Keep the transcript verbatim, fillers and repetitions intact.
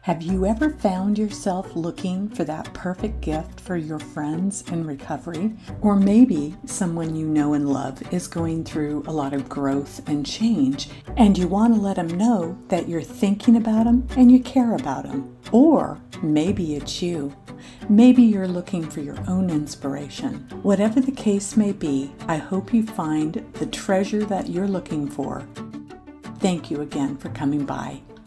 Have you ever found yourself looking for that perfect gift for your friends in recovery? Or maybe someone you know and love is going through a lot of growth and change, and you want to let them know that you're thinking about them and you care about them. Or maybe it's you. Maybe you're looking for your own inspiration. Whatever the case may be, I hope you find the treasure that you're looking for. Thank you again for coming by.